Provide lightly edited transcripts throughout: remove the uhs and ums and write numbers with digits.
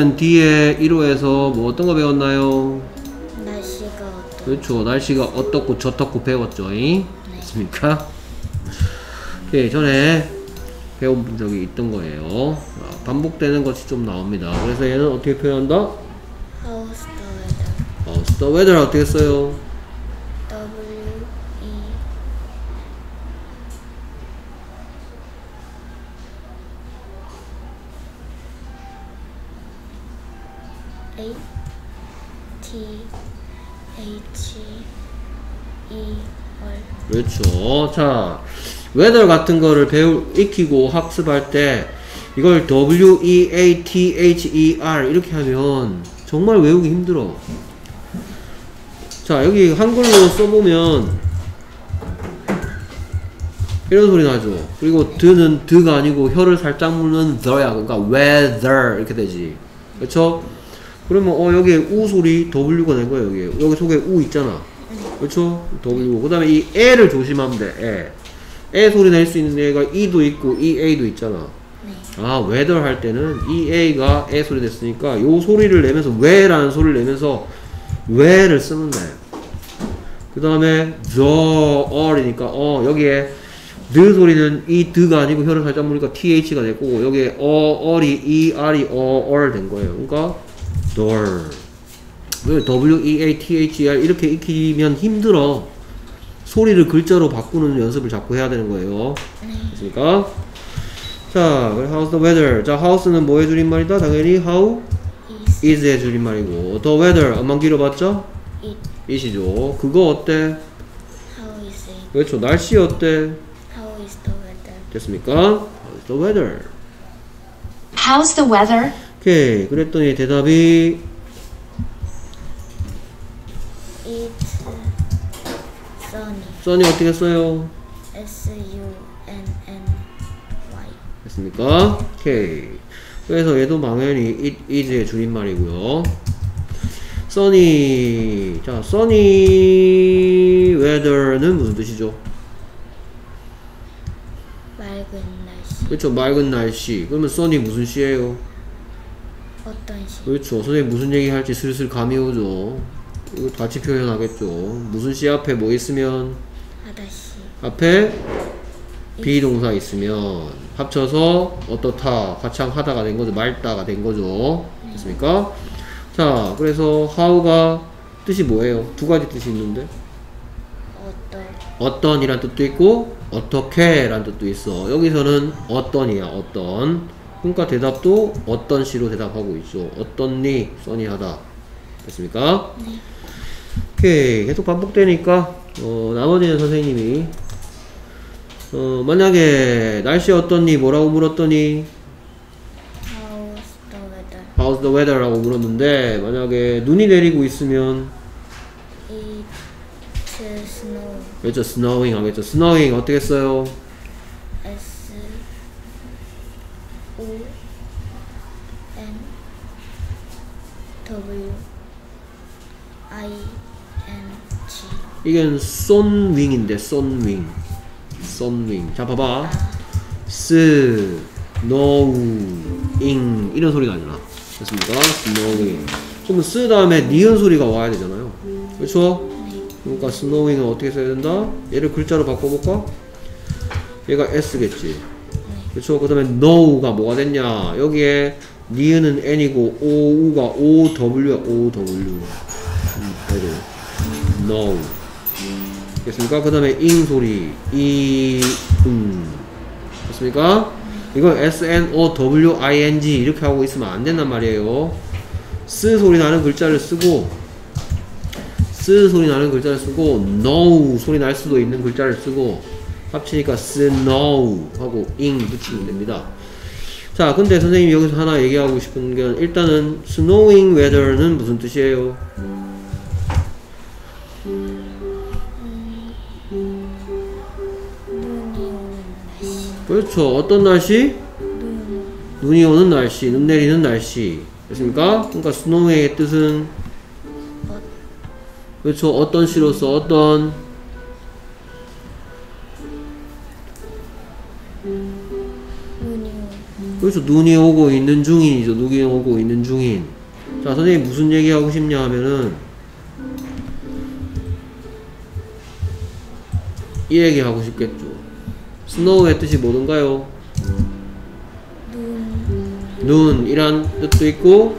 일단 뒤에 1호에서 뭐 어떤 거 배웠나요? 날씨가 어떤? 그렇죠. 날씨가 어떻고 저떻고 배웠죠. 됐습니까? 예, 전에 배운 적이 있던 거예요. 반복되는 것이 좀 나옵니다. 그래서 얘는 어떻게 표현한다? How's the weather? How's the weather 어떻게 써요? W-E-A-T-H-E-R. 그렇죠. 자, weather 같은 거를 익히고 학습할 때 이걸 W-E-A-T-H-E-R 이렇게 하면 정말 외우기 힘들어. 자, 여기 한글로 써보면 이런 소리 나죠. 그리고 드는 드가 아니고 혀를 살짝 물는 the야. 그러니까 weather 이렇게 되지. 그렇죠? 그러면 여기에 우 소리 W가 된 거예요. 여기 속에 우 있잖아. 그렇죠? W. 그 다음에 이 에를 조심하면 돼. 에 소리 낼 수 있는 애가 E도 있고 EA도 있잖아. 아, weather 할 때는 EA가 에 소리 냈으니까 요 소리를 내면서 왜라는 소리를 내면서 왜를 쓰면 돼. 그 다음에 the or이니까 여기에 the 소리는 이 드가 아니고 혀를 살짝 물으니까 TH가 될 거고 여기에 or이 ER이 or 된 거예요. 그러니까 door. W-E-A-T-H-E-R 이렇게 익히면 힘들어. 소리를 글자로 바꾸는 연습을 자꾸 해야 되는 거예요. 됐습니까? 자, how's the weather? 자, hows는 뭐의 줄임말이다? 당연히 how is의 줄임말이고 the weather 엄만 길어봤죠? it이죠. 그거 어때? How is it? 그렇죠. 날씨 어때? How is the weather? 됐습니까? How's the weather? How's the weather? 오케이. 그랬더니 대답이 It's sunny. sunny 어떻게 써요? S-U-N-N-Y. 됐습니까? 오케이. 그래서 얘도 당연히 it is의 줄임말이고요. sunny. 자, sunny weather는 무슨 뜻이죠? 맑은 날씨. 그렇죠. 맑은 날씨. 그러면 sunny 무슨 시예요? 어떤 시? 그렇죠. 선생님 무슨 얘기 할지 슬슬 감이 오죠. 이거 같이 표현하겠죠. 무슨 시 앞에 뭐 있으면? 하다시. 앞에 비동사 있으면 합쳐서 어떻다, 화창하다가 된 거죠. 맑다가 된 거죠. 됐습니까? 자, 그래서 how가 뜻이 뭐예요? 두 가지 뜻이 있는데 어떤이란 뜻도 있고 어떻게 란 뜻도 있어. 여기서는 어떤이야. 어떤. 그러니까 대답도 어떤 시로 대답하고 있죠. 어떤니? 써니하다. 됐습니까? 네. 오케이. 계속 반복되니까 나머지는 선생님이 만약에 날씨 어떻니? 뭐라고 물었더니 How's the weather? How's the weather? 라고 물었는데 만약에 눈이 내리고 있으면 It's snowing. 그렇죠. snowing 하겠죠. snowing 어떻게 써요? S-O-N-W-I-N-G. 이건 sonwing인데 sonwing. sonwing. 자, 봐봐. snowing 이런 소리 나잖아. 됐습니까? snowing. 그러면 쓰 다음에 니은 소리가 와야 되잖아요. 그렇죠? 그러니까 snowing은 어떻게 써야 된다? 얘를 글자로 바꿔볼까? 얘가 S겠지. 그렇죠? 그 다음에 know가 뭐가 됐냐? 여기에 니은은 N이고 Ou가 OW야. OW. know. 됐습니까? 그 다음에 ing 소리 됐습니까? 이걸 SNOWING 이렇게 하고 있으면 안 된단 말이에요. 쓰 소리 나는 글자를 쓰고 know 소리 날 수도 있는 글자를 쓰고 합치니까 snow 하고 ing 붙이면 됩니다. 자, 근데 선생님이 여기서 하나 얘기하고 싶은 게 일단은 snowing weather는 무슨 뜻이에요? 그렇죠. 어떤 날씨? 눈이 오는 날씨, 눈 내리는 날씨. 됐습니까? 그러니까 snow의 뜻은 그렇죠. 어떤 시로서 어떤 그렇죠. 눈이 오고 있는 중인이죠. 눈이 오고 있는 중인. 자, 선생님 무슨 얘기하고 싶냐 하면은 이 얘기 하고 싶겠죠. snow의 뜻이 뭐든가요? 눈이란 뜻도 있고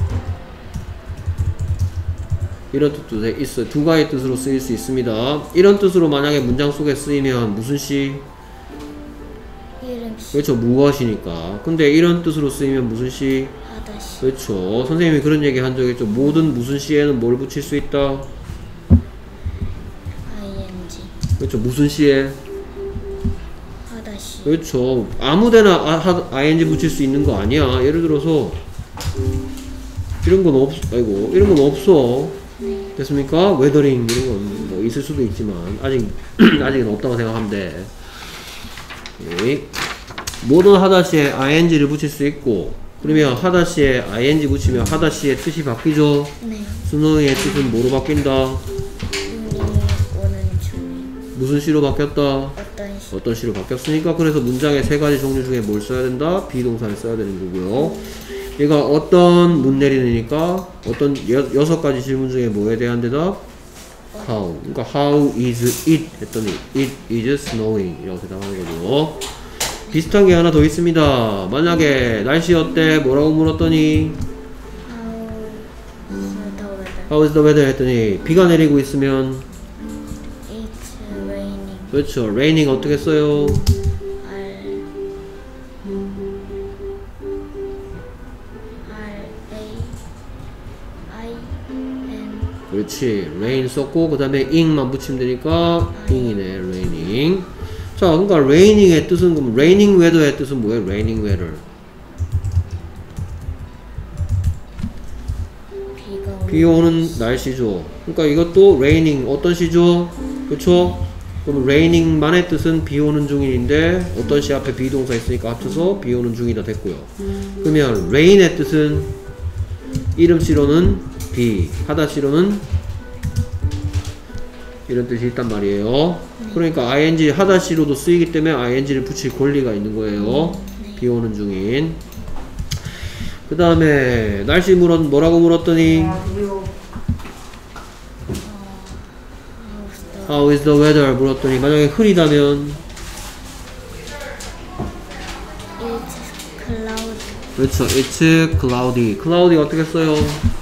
이런 뜻도 있어요. 두 가지 뜻으로 쓰일 수 있습니다. 이런 뜻으로 만약에 문장 속에 쓰이면 무슨 시? 이름씨. 그렇죠. 무엇이니까. 근데 이런 뜻으로 쓰이면 무슨 시? 하다시. 그렇죠. 선생님이 그런 얘기 한 적 있죠. 모든 무슨 시에는 뭘 붙일 수 있다? ing. 그렇죠. 무슨 시에? 하다시. 그렇죠. 아무데나 ing 붙일 수 있는 거 아니야. 예를 들어서 이런 건 아이고 이런 건 없어. 됐습니까? 웨더링 이런 건 뭐 있을 수도 있지만 아직은 없다고 생각하면 돼. 오케이. 모든 하다시에 ing를 붙일 수 있고 그러면 하다시에 ing 붙이면 하다시의 뜻이 바뀌죠. 네. 스노우의 뜻은 뭐로 바뀐다? 눈이 오는 중. 무슨 시로 바뀌었다? 어떤 시. 어떤 시로 바뀌었으니까 그래서 문장의 세 가지 종류 중에 뭘 써야 된다? 비동사를 써야 되는 거고요. 얘가 어떤 문 내리느니까 어떤 6가지 질문 중에 뭐에 대한 대답? How. 그러니까 how is it? 했더니 it is snowing 이라고 대답하는 거죠. 비슷한 게 하나 더 있습니다. 만약에 날씨 어때? 뭐라고 물었더니 How is the weather? How is the weather? 했더니 비가 내리고 있으면 It's raining. 그렇죠. raining 어떻게 써요? 그렇지. rain 썼고 그 다음에 ing만 붙이면 되니까 ing이네. raining. 자, 그러니까 raining의 뜻은 그럼 raining weather의 뜻은 뭐예요? raining weather. 비 오는 날씨죠. 그러니까 이것도 raining 어떤 시죠? 그렇죠? 그럼 raining만의 뜻은 비 오는 중인인데 어떤 시 앞에 비동사 있으니까 합쳐서 비 오는 중이다 됐고요. 그러면 rain의 뜻은 이름씨로는 비, 하다시로는 이런 뜻이 있단 말이에요. 그러니까 ing 하다시로도 쓰이기 때문에 ing를 붙일 권리가 있는 거예요. 비 오는 중인. 그 다음에 날씨 뭐라고 물었더니 How is the weather? 물었더니 만약에 흐리다면 It's cloudy. 그렇죠. It's cloudy. cloudy 어떻게 써요?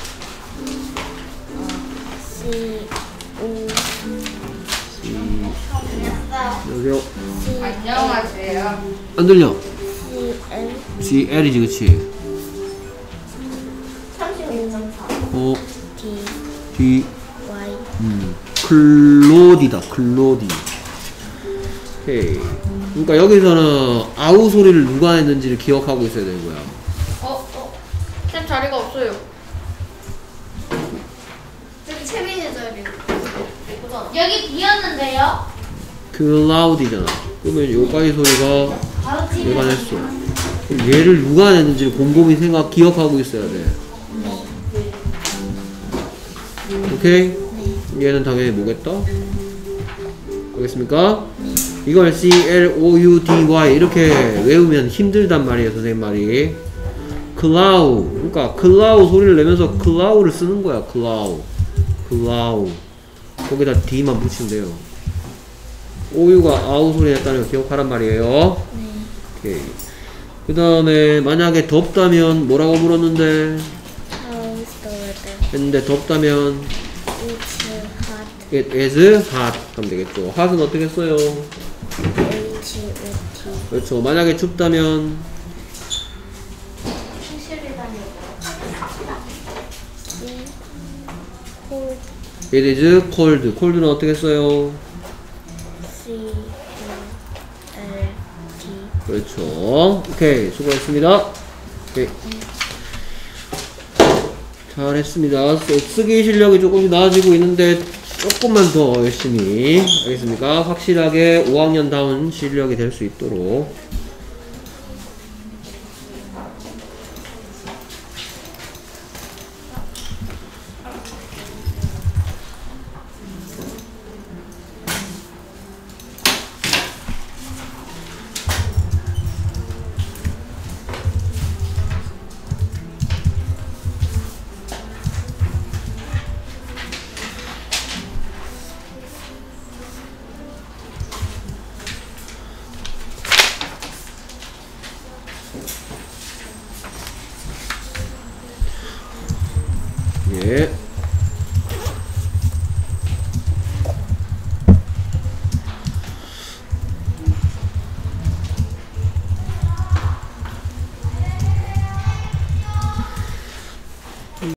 여보세요? 안녕하세요. 안 들려? CL CL이지 그치? 36.4. D D Y 클로디다. 클로디. 오케이. 그러니까 여기서는 아우 소리를 누가 했는지를 기억하고 있어야 되는 거야. 쌤 자리가 없어요. 여기 채민이 자리. 여기 비었는데요? 클라우디잖아. 그러면 요까지 소리가 바로 내가 냈어. 그럼 얘를 누가 냈는지를 곰곰이 기억하고 있어야 돼. 오케이? 얘는 당연히 뭐겠다? 알겠습니까? 이걸 C-L-O-U-D-Y 이렇게 외우면 힘들단 말이에요, 선생님 말이. 클라우. 그러니까 클라우 소리를 내면서 클라우를 쓰는 거야, 클라우. 클라우. 거기다 D만 붙이면 돼요. OU가 아우 소리 냈다는 거 기억하란 말이에요. 오케이. 그 다음에 만약에 덥다면 뭐라고 물었는데? How is the weather? 했는데 덥다면 It's hot. It is hot 하면 되겠죠. hot은 어떻게 써요? H-O-T. 그렇죠. 만약에 춥다면 실실이 다니고. Cold. It is cold. cold는 어떻게 써요? C-O-L-D. 그렇죠. 오케이. 수고했습니다. 오케이. 잘했습니다. 쓰기 실력이 조금씩 나아지고 있는데 조금만 더 열심히 알겠습니까? 확실하게 5학년다운 실력이 될 수 있도록 예.